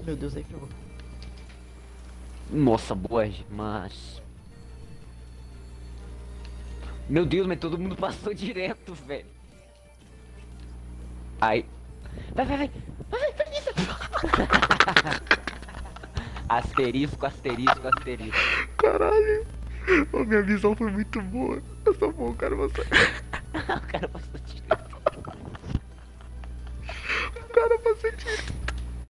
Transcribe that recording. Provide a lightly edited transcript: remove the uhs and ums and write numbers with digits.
Meu Deus, aí ferrou. Nossa, Borges, mas... Meu Deus, mas todo mundo passou direto, velho. Ai. Vai, vai, vai. Vai, vai, isso. Asterisco, asterisco, asterisco. Caralho. Ô, minha visão foi muito boa. Eu só vou, cara, você. O cara passou direto. O cara passou direto.